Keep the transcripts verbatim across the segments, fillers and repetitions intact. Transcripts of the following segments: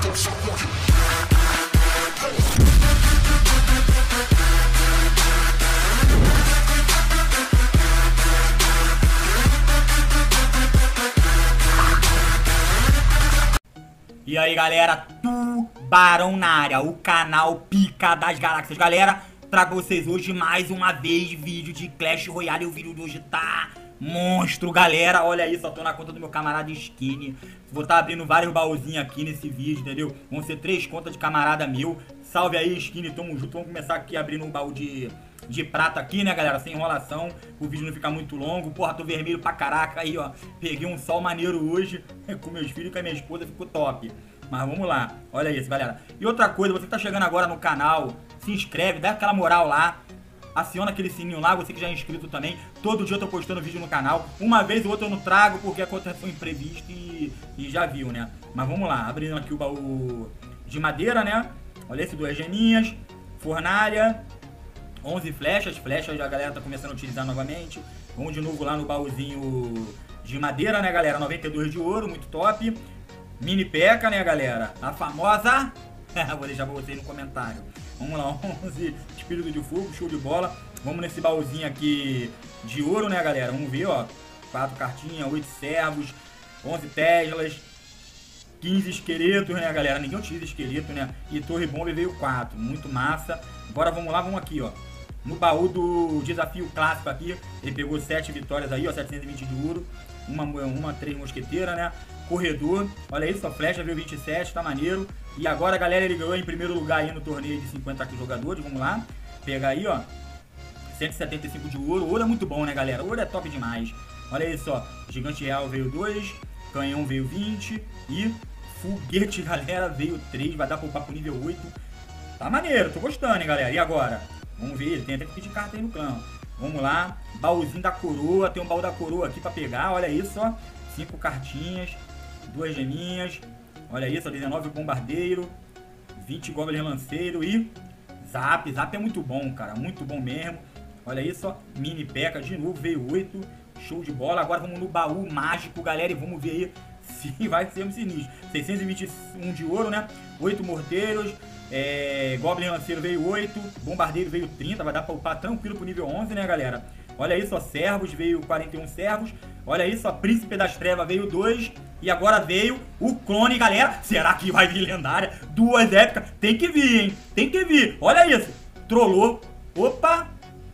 E aí, galera, Tubarão na área, o canal Pica das Galáxias. Galera, trago pra vocês hoje mais uma vez vídeo de Clash Royale. E o vídeo de hoje tá monstro, galera. Olha aí, só tô na conta do meu camarada Skinny. Vou estar tá abrindo vários baúzinhos aqui nesse vídeo, entendeu? Vão ser três contas de camarada meu. Salve aí, Skinny, tamo junto. Vamos começar aqui abrindo um baú de... de prata aqui, né, galera? Sem enrolação, o vídeo não fica muito longo. Porra, tô vermelho pra caraca aí, ó. Peguei um sol maneiro hoje com meus filhos e com a minha esposa, ficou top. Mas vamos lá, olha isso, galera. E outra coisa, você que tá chegando agora no canal, se inscreve, dá aquela moral lá. Aciona aquele sininho lá, você que já é inscrito também. Todo dia eu tô postando vídeo no canal. Uma vez ou outra eu não trago, porque aconteceu um imprevisto e, e já viu, né? Mas vamos lá, abrindo aqui o baú de madeira, né? Olha esse, duas geminhas, fornalha, onze flechas, flechas a galera tá começando a utilizar novamente. Vamos de novo lá no baúzinho de madeira, né, galera? noventa e dois de ouro, muito top. Mini P.E.K.K.A, né, galera? A famosa... Vou deixar pra vocês no comentário. Vamos lá, onze espírito de fogo, show de bola. Vamos nesse baúzinho aqui de ouro, né, galera? Vamos ver, ó. quatro cartinhas, oito servos, onze Teslas, quinze esqueletos, né, galera? Ninguém utiliza esqueleto, né? E torre bomba veio quatro, muito massa. Agora vamos lá, vamos aqui, ó. No baú do desafio clássico aqui, ele pegou sete vitórias aí, ó, setecentos e vinte de ouro. Uma, uma três mosqueteira, né? Corredor, olha isso, a flecha veio vinte e sete, tá maneiro. E agora, galera, ele ganhou em primeiro lugar aí no torneio de cinquenta jogadores. Vamos lá, pegar aí, ó, cento e setenta e cinco de ouro. Ouro é muito bom, né, galera? Ouro é top demais. Olha isso, ó, gigante real veio dois, canhão veio vinte e foguete, galera, veio três. Vai dar pro papo nível oito. Tá maneiro, tô gostando, hein, galera. E agora? Vamos ver, tem até que pedir carta aí no clã. Vamos lá, baúzinho da coroa. Tem um baú da coroa aqui pra pegar, olha isso, ó. Cinco cartinhas, duas geminhas. Olha isso, ó, dezenove bombardeiro, vinte goblin lanceiro e zap. Zap é muito bom, cara, muito bom mesmo. Olha isso, ó, mini P.E.K.K.A de novo, veio oito. Show de bola. Agora vamos no baú mágico, galera, e vamos ver aí se vai ser um sinistro. seiscentos e vinte e um de ouro, né? oito morteiros. É, Goblin lanceiro veio oito, bombardeiro veio trinta, vai dar pra upar tranquilo pro nível onze, né, galera? Olha isso, ó, servos, veio quarenta e um servos. Olha isso, ó, príncipe das trevas veio dois. E agora veio o clone, galera. Será que vai vir lendária? Duas épicas, tem que vir, hein? Tem que vir, olha isso. Trollou, opa.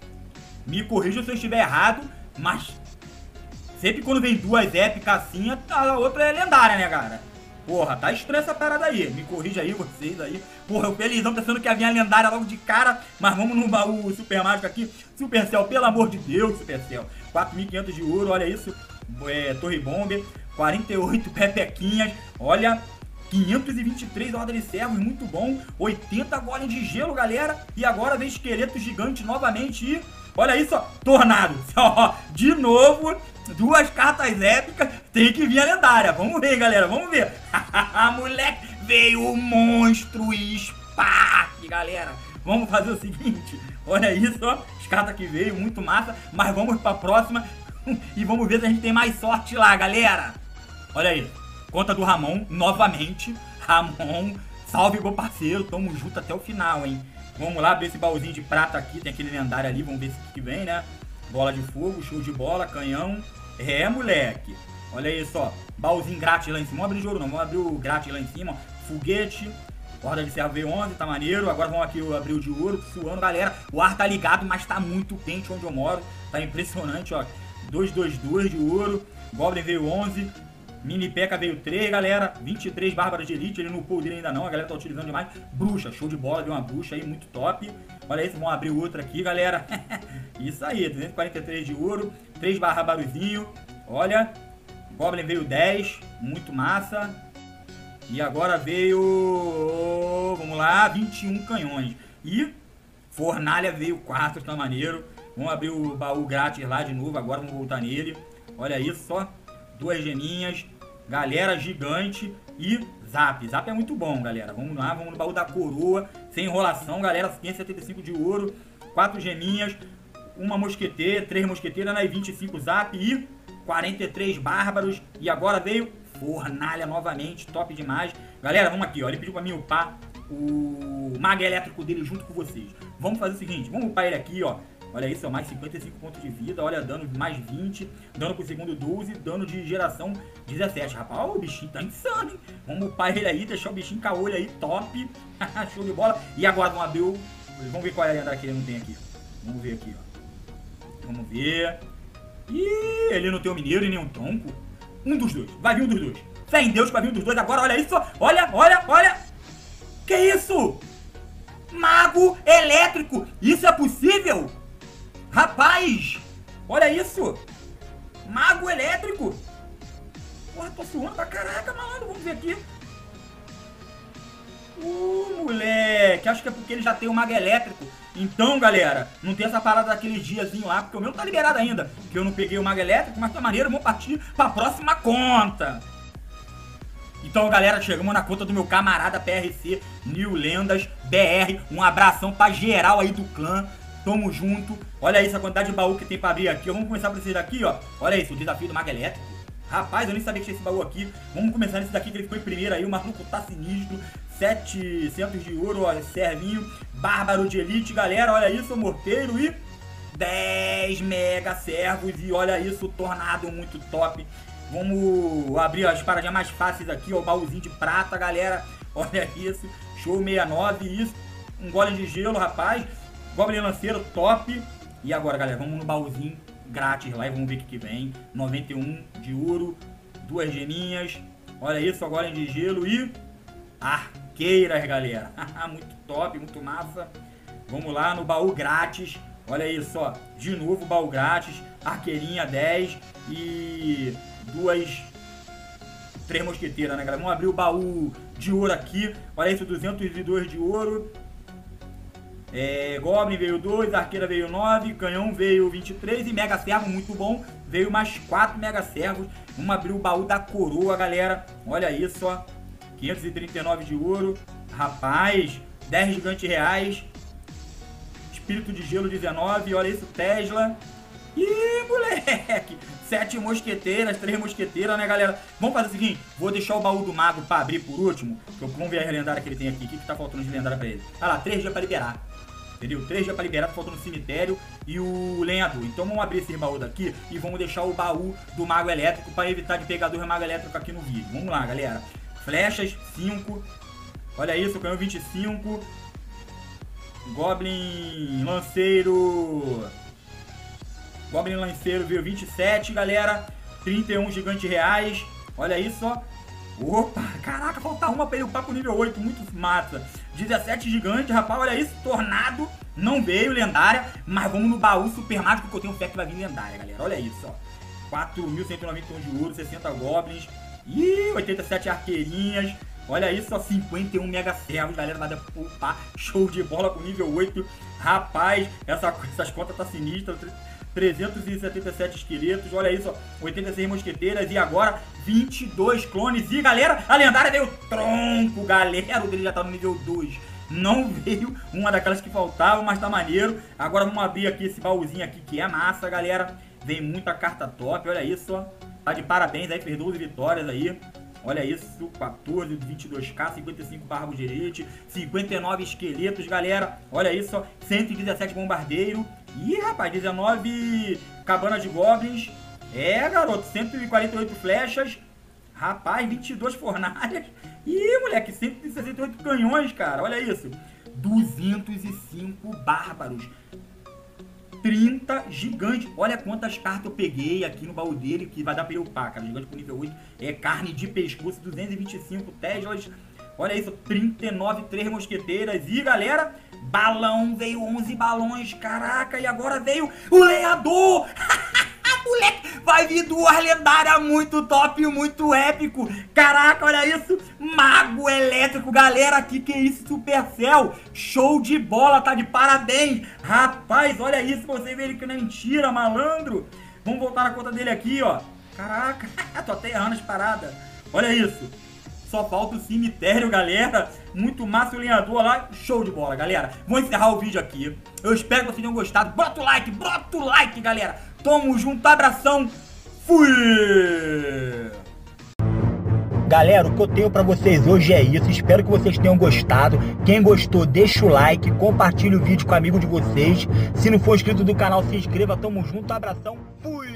Me corrija se eu estiver errado, mas sempre quando vem duas épicas assim, a outra é lendária, né, cara? Porra, tá estranha essa parada aí. Me corrija aí, vocês aí. Porra, eu felizão pensando que ia vir a lendária logo de cara. Mas vamos no baú super mágico aqui. Supercell, pelo amor de Deus, Supercell. quatro mil e quinhentos de ouro, olha isso. É, torre bomba. quarenta e oito pepequinhas. Olha, quinhentos e vinte e três ordens de servos, muito bom. oitenta golem de gelo, galera. E agora vem esqueleto gigante novamente e... olha isso, ó, tornado. De novo, duas cartas épicas. Tem que vir a lendária. Vamos ver, galera, vamos ver. Moleque, veio o monstro Spark, galera. Vamos fazer o seguinte. Olha isso, ó, as cartas que veio, muito massa. Mas vamos pra próxima e vamos ver se a gente tem mais sorte lá, galera. Olha aí, conta do Ramon, novamente. Ramon, salve, meu parceiro. Tamo junto até o final, hein. Vamos lá, abrir esse baúzinho de prata aqui. Tem aquele lendário ali, vamos ver se que vem, né? Bola de fogo, show de bola, canhão. É, moleque. Olha isso, ó. Baúzinho grátis lá em cima. Vamos abrir de ouro não, vamos abrir o grátis lá em cima, ó. Foguete. Horda de servo veio onze, tá maneiro. Agora vamos aqui abrir o de ouro, suando, galera. O ar tá ligado, mas tá muito quente onde eu moro. Tá impressionante, ó. dois dois dois de ouro. Goblin veio onze. Mini P.E.K.K.A veio três, galera. vinte e três bárbaras de elite. Ele não upou dele ainda não. A galera tá utilizando demais. Bruxa, show de bola. Deu uma bruxa aí, muito top. Olha isso, vamos abrir outra aqui, galera. Isso aí, duzentos e quarenta e três de ouro. três barbaruzinho. Olha. Goblin veio dez. Muito massa. E agora veio... vamos lá, vinte e um canhões. E fornalha veio quatro, tá maneiro. Vamos abrir o baú grátis lá de novo. Agora vamos voltar nele. Olha isso, só. Duas geminhas. Galera, gigante. E zap. Zap é muito bom, galera. Vamos lá, vamos no baú da coroa. Sem enrolação, galera. quinhentos e setenta e cinco de ouro. Quatro geminhas. Uma mosqueteira. Três mosqueteiras, né? E vinte e cinco zap. E quarenta e três bárbaros. E agora veio fornalha novamente. Top demais. Galera, vamos aqui, ó. Ele pediu pra mim upar o mago elétrico dele junto com vocês. Vamos fazer o seguinte, vamos upar ele aqui, ó. Olha isso, ó, mais cinquenta e cinco pontos de vida, olha, dano mais vinte, dano pro segundo doze, dano de geração dezessete. Rapaz, ó, o bichinho tá insano, hein? Vamos upar ele aí, deixar o bichinho com a olho aí, top. Show de bola. E agora vamos abrir o... Vamos ver qual é a lendária que ele não tem aqui. Vamos ver aqui, ó. Vamos ver. Ih, ele não tem um mineiro e nem um tronco. Um dos dois, vai vir um dos dois. Fé em Deus que vai vir um dos dois agora, olha isso, olha, olha, olha. Que isso? Mago elétrico, isso é possível? Rapaz, olha isso. Mago elétrico. Porra, tô suando pra caraca, malandro. Vamos ver aqui. Uh, moleque. Acho que é porque ele já tem o mago elétrico. Então, galera, não tem essa parada daqueles diazinho lá, porque o meu tá liberado ainda. Que eu não peguei o mago elétrico, mas tá maneiro. Vamos partir pra próxima conta. Então, galera, chegamos na conta do meu camarada P R C New Lendas B R. Um abração pra geral aí do clã. Tamo junto. Olha isso, a quantidade de baú que tem pra abrir aqui. Vamos começar por esse daqui, ó. Olha isso, o desafio do mago elétrico. Rapaz, eu nem sabia que tinha esse baú aqui. Vamos começar nesse daqui que ele ficou em primeiro aí. O maluco tá sinistro. setecentos de ouro, ó. Servinho. Bárbaro de elite, galera. Olha isso, morteiro e dez mega servos. E olha isso, tornado muito top. Vamos abrir as paradinhas mais fáceis aqui, ó. O baúzinho de prata, galera. Olha isso. Show sessenta e nove, isso. Um golem de gelo, rapaz. Goblin lanceiro, top. E agora, galera, vamos no baúzinho grátis lá e vamos ver o que, que vem. noventa e um de ouro, duas geminhas. Olha isso, agora de gelo e arqueiras, galera. Muito top, muito massa. Vamos lá no baú grátis. Olha isso, ó. De novo, baú grátis. Arqueirinha dez e duas... Três mosqueteiras, né, galera? Vamos abrir o baú de ouro aqui. Olha isso, duzentos e dois de ouro. É, Goblin veio dois, Arqueira veio nove, Canhão veio vinte e três e Mega Servo, muito bom, veio mais quatro Mega Servos. Vamos abrir o baú da coroa, galera. Olha isso, ó. quinhentos e trinta e nove de ouro. Rapaz, dez gigantes reais. Espírito de gelo dezenove, olha isso, Tesla. Ih, moleque! Sete mosqueteiras, três mosqueteiras, né, galera? Vamos fazer o seguinte, vou deixar o baú do mago pra abrir por último. Vamos ver a lendária que ele tem aqui. O que, que tá faltando de lendária pra ele? Ah lá, três dias pra liberar. Entendeu? Três dias pra liberar, tá faltando o cemitério e o lenhador. Então vamos abrir esse baú daqui e vamos deixar o baú do mago elétrico pra evitar de pegar dois mago elétrico aqui no vídeo. Vamos lá, galera. Flechas, cinco. Olha isso, canhão vinte e cinco. Goblin lanceiro... Goblin lanceiro veio vinte e sete, galera. trinta e um gigantes reais. Olha isso, ó. Opa, caraca, falta uma pra ele upar pro nível oito. Muito massa. dezessete gigantes, rapaz, olha isso. Tornado. Não veio lendária. Mas vamos no baú super mágico que eu tenho fé que vai vir lendária, galera. Olha isso, ó. quatro mil cento e noventa e um de ouro, sessenta goblins. Ih, oitenta e sete arqueirinhas. Olha isso, ó, cinquenta e um mega servos, galera, vai dar pra upar. Show de bola pro nível oito. Rapaz, essa, essas contas tá sinistras. trezentos e setenta e sete esqueletos, olha isso, ó, oitenta e seis mosqueteiras e agora vinte e dois clones. E galera, a lendária veio tronco, galera, o dele já tá no nível dois. Não veio uma daquelas que faltavam, mas tá maneiro. Agora vamos abrir aqui esse baúzinho aqui que é massa, galera. Vem muita carta top, olha isso, ó. Tá de parabéns aí, fez doze vitórias aí. Olha isso, quatorze, vinte e dois K, cinquenta e cinco barbos de elite, cinquenta e nove esqueletos, galera. Olha isso, ó, cento e dezessete bombardeiro. Ih, rapaz, dezenove cabanas de goblins. É, garoto, cento e quarenta e oito flechas. Rapaz, vinte e duas fornalhas. Ih, moleque, cento e sessenta e oito canhões, cara. Olha isso. duzentos e cinco bárbaros. trinta gigantes. Olha quantas cartas eu peguei aqui no baú dele, que vai dar pra eu upar, cara. Gigante pro nível oito. É carne de pescoço, duzentos e vinte e cinco Teslas. Olha isso, trinta e nove, três mosqueteiras. E, galera, balão, veio onze balões. Caraca, e agora veio o lenhador. Moleque, vai vir duas lendárias muito top, muito épico. Caraca, olha isso. Mago elétrico, galera, que que é isso, Supercell? Show de bola, tá de parabéns. Rapaz, olha isso, você vê ele que não é mentira, malandro. Vamos voltar na conta dele aqui, ó. Caraca, tô até errando as paradas. Olha isso. Só falta o cemitério, galera. Muito massa o lenhador lá. Show de bola, galera. Vou encerrar o vídeo aqui. Eu espero que vocês tenham gostado. Bota o like, bota o like, galera. Tamo junto, abração. Fui! Galera, o que eu tenho pra vocês hoje é isso. Espero que vocês tenham gostado. Quem gostou, deixa o like, compartilha o vídeo com o amigo de vocês. Se não for inscrito do canal, se inscreva. Tamo junto, abração, fui!